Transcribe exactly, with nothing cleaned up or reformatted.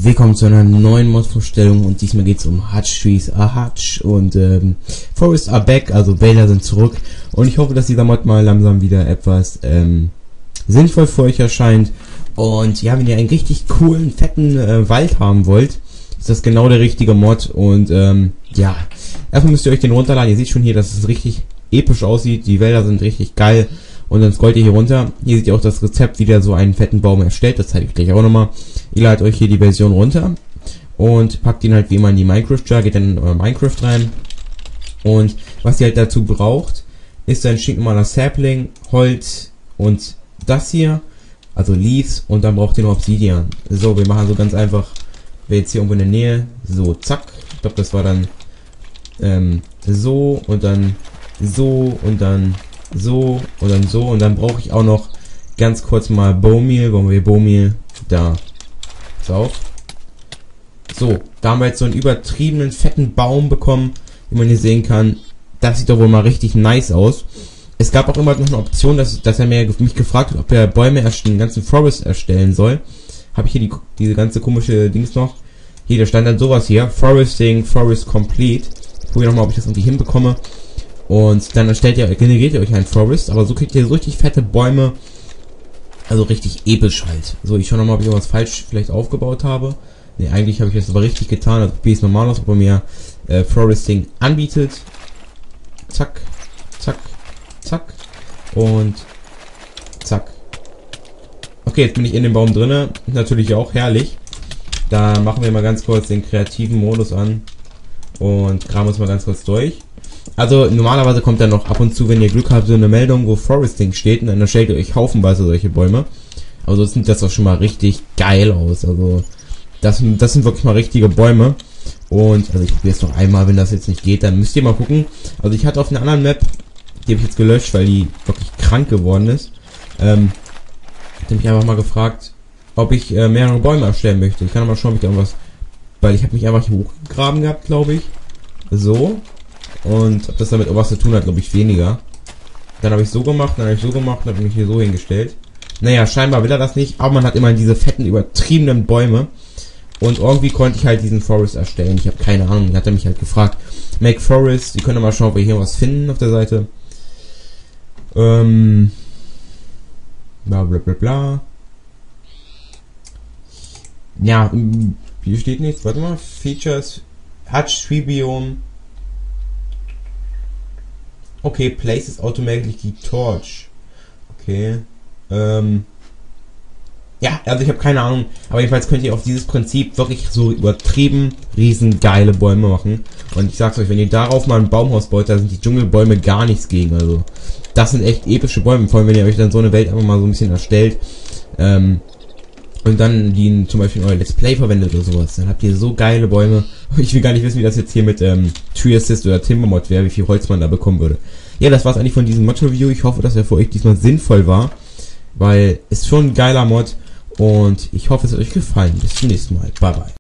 Willkommen zu einer neuen Mod-Vorstellung und diesmal geht es um Hutch Trees are Hutch und ähm, Forests are back, also Wälder sind zurück und ich hoffe, dass dieser Mod mal langsam wieder etwas ähm, sinnvoll für euch erscheint. Und ja, wenn ihr einen richtig coolen, fetten äh, Wald haben wollt, ist das genau der richtige Mod. Und ähm, ja, erstmal müsst ihr euch den runterladen. Ihr seht schon hier, dass es richtig episch aussieht, die Wälder sind richtig geil. Und dann scrollt ihr hier runter. Hier seht ihr auch das Rezept, wie der so einen fetten Baum erstellt. Das zeige ich gleich auch nochmal. Ihr ladet euch hier die Version runter und packt ihn halt wie immer in die Minecraft-Jar, geht dann in euer Minecraft rein. Und was ihr halt dazu braucht, ist ein stinknormaler Sapling, Holz und das hier, also Leaves, und dann braucht ihr noch Obsidian. So, wir machen so ganz einfach, wer jetzt hier irgendwo in der Nähe, so, zack. Ich glaube, das war dann ähm, so und dann so und dann so und dann so und dann brauche ich auch noch ganz kurz mal Bowmeal, wo wir Bowmeal da auf. So, da haben wir jetzt so einen übertriebenen fetten Baum bekommen, wie man hier sehen kann. Das sieht doch wohl mal richtig nice aus. Es gab auch immer noch eine Option, dass, dass er mir, mich gefragt hat, ob er Bäume erstellen, einen ganzen Forest erstellen soll. Habe ich hier die, diese ganze komische Dings noch. Hier, da stand dann sowas hier, Foresting, Forest Complete. Ich probiere nochmal, ob ich das irgendwie hinbekomme. Und dann erstellt ihr, generiert ihr euch einen Forest, aber so kriegt ihr so richtig fette Bäume, also richtig episch halt. So, ich schaue nochmal, ob ich irgendwas falsch vielleicht aufgebaut habe. Ne, eigentlich habe ich das aber richtig getan, also probiere es normal aus, ob er mir äh, Foresting anbietet. Zack, zack, zack und zack. Okay, jetzt bin ich in dem Baum drinne, natürlich auch herrlich. Da machen wir mal ganz kurz den kreativen Modus an und graben uns mal ganz kurz durch. Also normalerweise kommt dann noch ab und zu, wenn ihr Glück habt, so eine Meldung, wo Foresting steht, und dann erstellt ihr euch haufenweise solche Bäume. Aber so sieht das auch schon mal richtig geil aus. Also das, das sind wirklich mal richtige Bäume. Und also ich probiere es noch einmal, wenn das jetzt nicht geht, dann müsst ihr mal gucken. Also ich hatte auf einer anderen Map, die habe ich jetzt gelöscht, weil die wirklich krank geworden ist. Ähm, habe mich einfach mal gefragt, ob ich äh, mehrere Bäume erstellen möchte. Ich kann aber mal schauen, ob ich da irgendwas, weil ich habe mich einfach hier hochgegraben gehabt, glaube ich. So. Und ob das damit was zu tun hat, glaube ich weniger. Dann habe ich so gemacht, dann habe ich so gemacht und habe mich hier so hingestellt. Naja, scheinbar will er das nicht, aber man hat immer diese fetten, übertriebenen Bäume. Und irgendwie konnte ich halt diesen Forest erstellen. Ich habe keine Ahnung, hat er mich halt gefragt. Make Forest, ihr könnt mal schauen, ob wir hier was finden auf der Seite. Ähm. Bla bla bla bla. Ja, hier steht nichts. Warte mal, Features, Hutch Tree Biome. Okay, places automatically torch. Okay. Ähm. Ja, also ich habe keine Ahnung. Aber jedenfalls könnt ihr auf dieses Prinzip wirklich so übertrieben riesen geile Bäume machen. Und ich sag's euch, wenn ihr darauf mal ein Baumhaus baut, da sind die Dschungelbäume gar nichts gegen. Also das sind echt epische Bäume. Vor allem, wenn ihr euch dann so eine Welt einfach mal so ein bisschen erstellt. Ähm. Und dann die zum Beispiel in euer Let's Play verwendet oder sowas. Dann habt ihr so geile Bäume. Ich will gar nicht wissen, wie das jetzt hier mit ähm, Tree Assist oder Timbermod wäre, wie viel Holz man da bekommen würde. Ja, das war's eigentlich von diesem Mod-Review. Ich hoffe, dass er für euch diesmal sinnvoll war. Weil es schon ein geiler Mod. Und ich hoffe, es hat euch gefallen. Bis zum nächsten Mal. Bye bye.